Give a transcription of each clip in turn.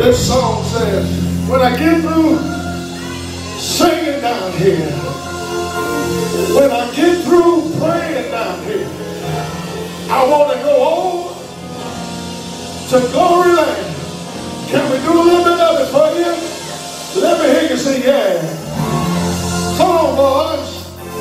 This song says, when I get through singing down here, when I get through praying down here, I want to go over to Glory Land. Can we do a little bit of it for you? Let me hear you say, yeah. Come on, boys.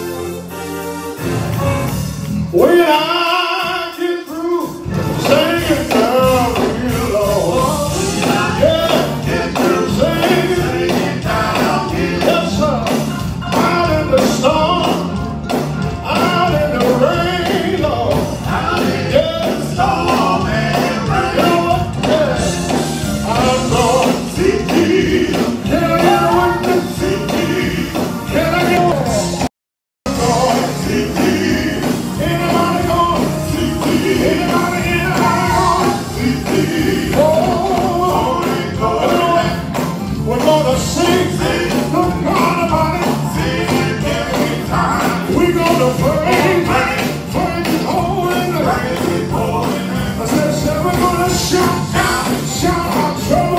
When I get through singing down here, Lord, yeah, get through singing down here, yes, sir, out in the storm, out in the rain, Lord, out in the storm and rain, you know what? Yeah, I'm going to see Jesus. Can I get a witness? See Jesus. Can I get a I'm going to see Jesus. Anybody going to see Jesus? Anybody going to see Jesus? Oh, we're going to sing the God about it. Sing every time. We're going to praise His holy name. I said, we're going to shout our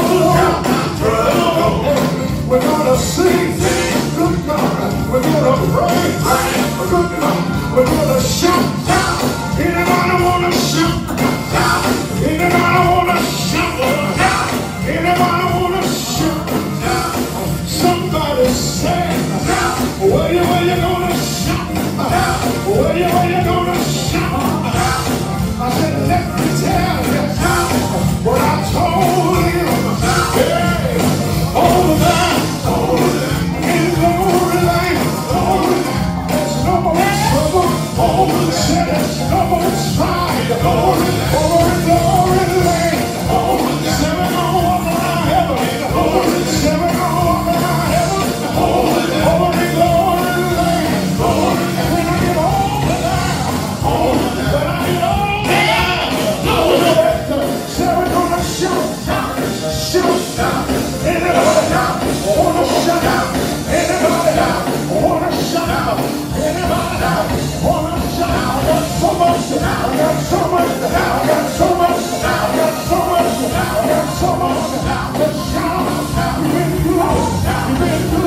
trouble. We're going to sing good God. We're going to praise good God. We're going to shout. Anybody want to shout? Anybody want to shout? Anybody want to shout? Somebody say, where you gonna shout? Where you gonna shout? I said, let me tell you what I told him. Hey, over there in Glory Land, there's no more trouble. Over there, there's no more strife. Over in Glory Land, seven on around heaven. Seven on around heaven. Over in Glory Land, when I get over there, when I get over there, say we're gonna shout. Anybody wanna shout? Anybody wanna shout? Anybody wanna shout? I got so much, I got so much, I got so much, I got so much, I got so much to shout. You've been through, you've been through.